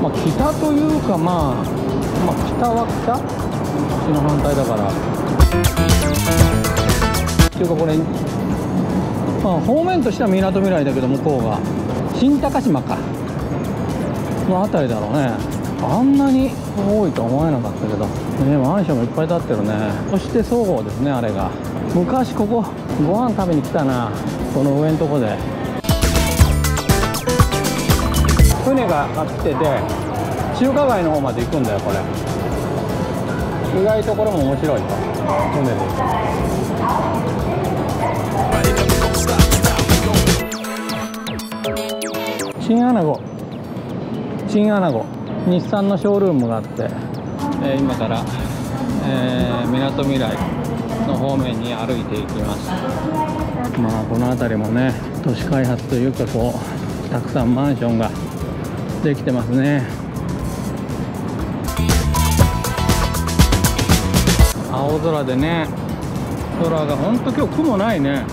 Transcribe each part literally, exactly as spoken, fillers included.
まあ北というか、まあ、まあ北は北口の反対だからっていうか、これまあ方面としてはみなとみらいだけど、向こうが新高島かの辺りだろうね。あんなに多いとは思えなかったけどね。マンションがいっぱい建ってるね。そして総合ですね、あれが。昔ここご飯食べに来たな、この上のとこで。船が来てて中華街の方まで行くんだよ、これ。意外とこれも面白いよ、船で行く。チンアナゴ、チンアナゴ、日産のショールームがあって、えー、今からみなとみらいの方面に歩いていきます。まあこの辺りもね、都市開発というか、こうたくさんマンションができてますね。青空でね、空がほんと今日雲ないね。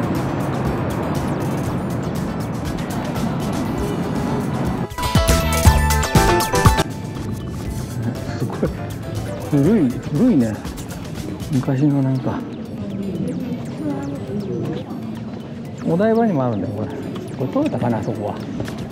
すごい古い古いね、昔のなんか。お台場にもあるんだよこれ。これ取れたかな、そこは。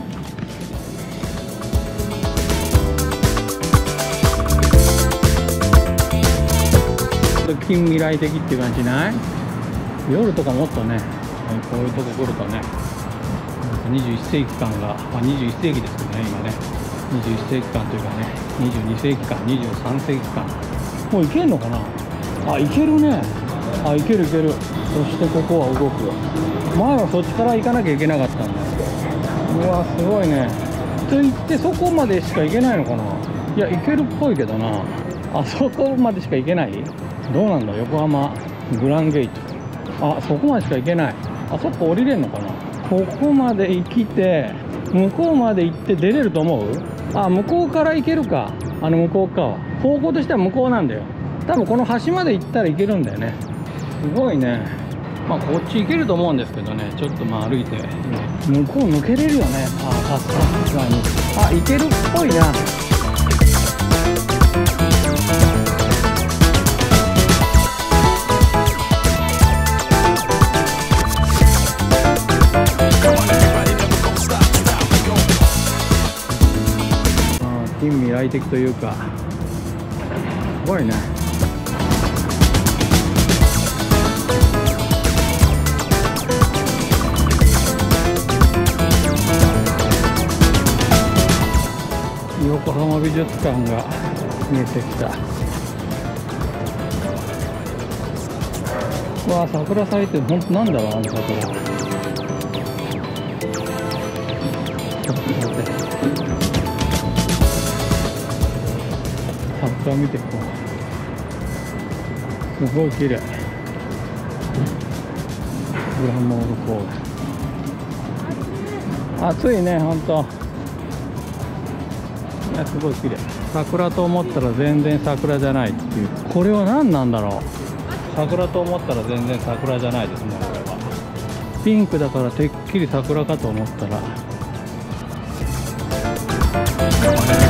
近未来的っていう感じない？夜とかもっとね、こういうとこ来るとね、にじゅういっせいき感が、まあ、にじゅういっせいきですけどね、今ね、にじゅういっせいき感というかね、にじゅうにせいき感、にじゅうさんせいき感、もういけんのかな。あ、いけるね。あ、いけるいける。そしてここは動くよ。前はそっちから行かなきゃいけなかったんだよ。うわ、すごいね。と言ってそこまでしか行けないのかな。いや、行けるっぽいけどな。あそこまでしか行けない。どうなんだ、横浜グランゲート。あ、そこまでしか行けない。あそこ降りれんのかな。ここまで行きて、向こうまで行って出れると思う？あ、向こうから行けるか。あの向こう側方向としては向こうなんだよ。多分この端まで行ったらいけるんだよね。すごいね。まあこっち行けると思うんですけどね、ちょっとまあ歩いて向こう抜けれるよね。あ、さすがにあ、行けるっぽいな。近未来的というか、すごいね。横浜美術館が見えてきた。うわ、桜咲いてる。ほんとなんだろう、あの桜。ちょっと待って、桜見ていこう。すごい綺麗。グランモールコール。暑いね、ほんと。いや、すごい綺麗。桜と思ったら全然桜じゃないっていう。これは何なんだろう。桜と思ったら全然桜じゃないですね、これは。ピンクだからてっきり桜かと思ったら。